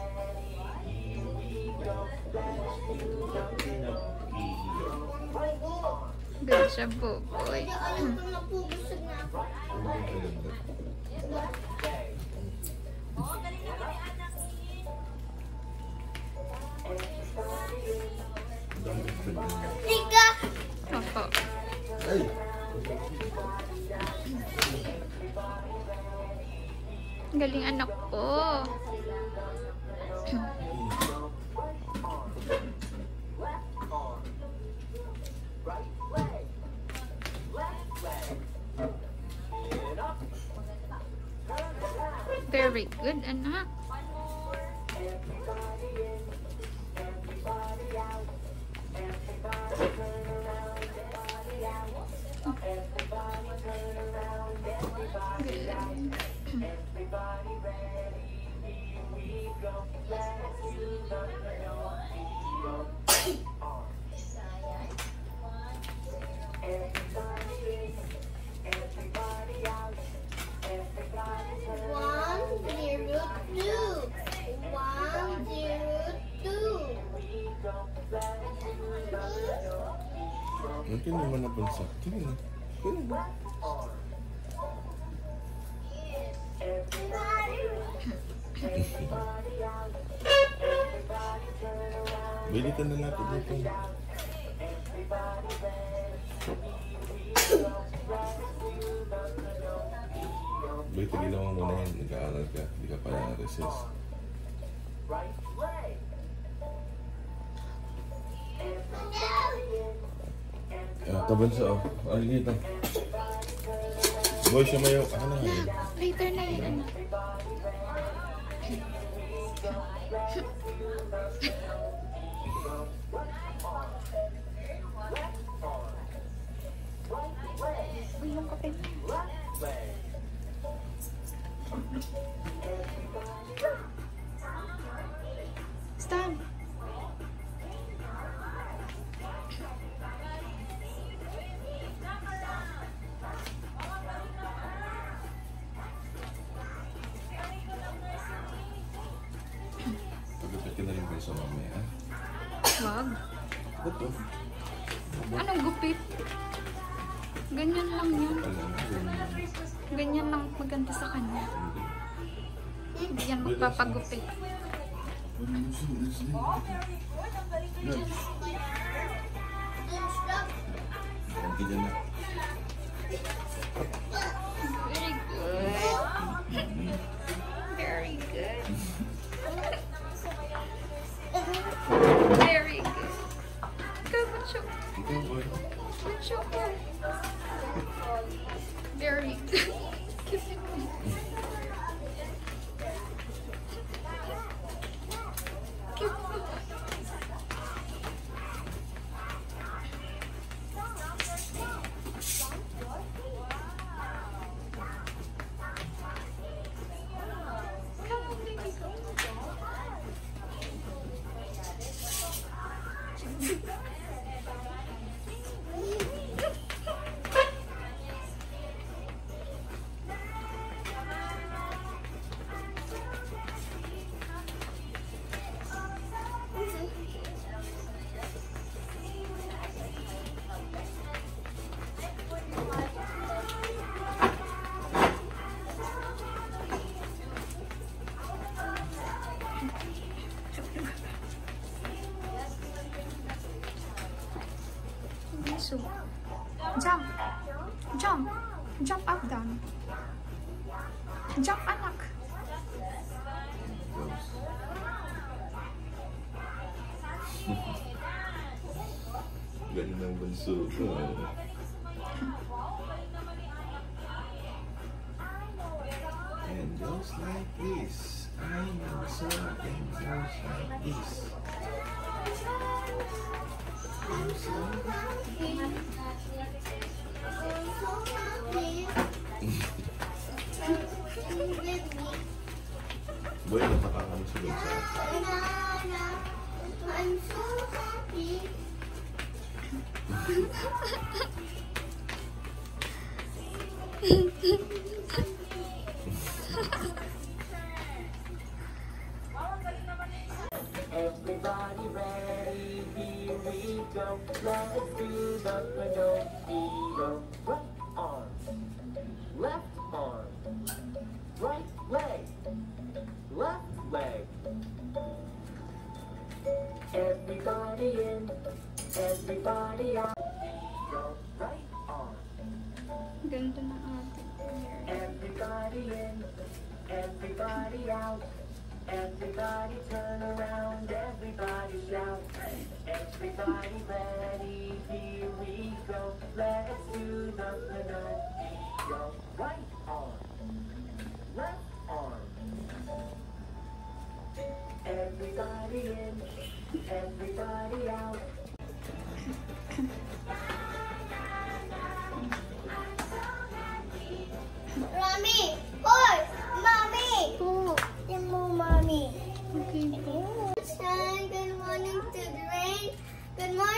Good siya po, boy. Tiga! Opo. Galing anak ko. Very good, anak. Mungkin naman nabansak. Tingnan na. Tingnan na. Bili ka na lapit nito. Bili, tigilan mo muna yan. Nag-aaral ka. Hindi ka pa na-recess. Taban sa ano dito? Boy, siya mayo. Ano na yun? Later na yun, anak. Uy, yung kape mo. Stan! Pagkakit ka na rin kayo sa mamaya. Wag. Bato? Anong gupit? Ganyan lang yan. Ganyan lang maganda sa kanya. Hindi yan magpapagupit. Okay dyan na. Very good. Very good. Very good. Good, Macho. Ikaw, boy. Macho. Very good. So, jump. Jump. Jump up, down. Jump, anak. Ganun ang bunso ko. And just like this, I know something just like this. I'm so happy. I'm so happy. Boy, natakakami sa bunso. I'm so happy. Everybody ready? Here we go. Let's do the Pinocchio. Right arm, left arm, right leg, left leg. Everybody in, everybody out. Go right arm. Ganda ng ating hair. Everybody in, everybody out. Everybody turn around, everybody shout. Everybody ready, here we go. Let's do the Pinocchio. Right arm, left arm. Everybody in, everybody out. Mommy! Horse! Mommy! Po. Yan mo, Mommy. Okay po. Good morning to the rain. Good morning.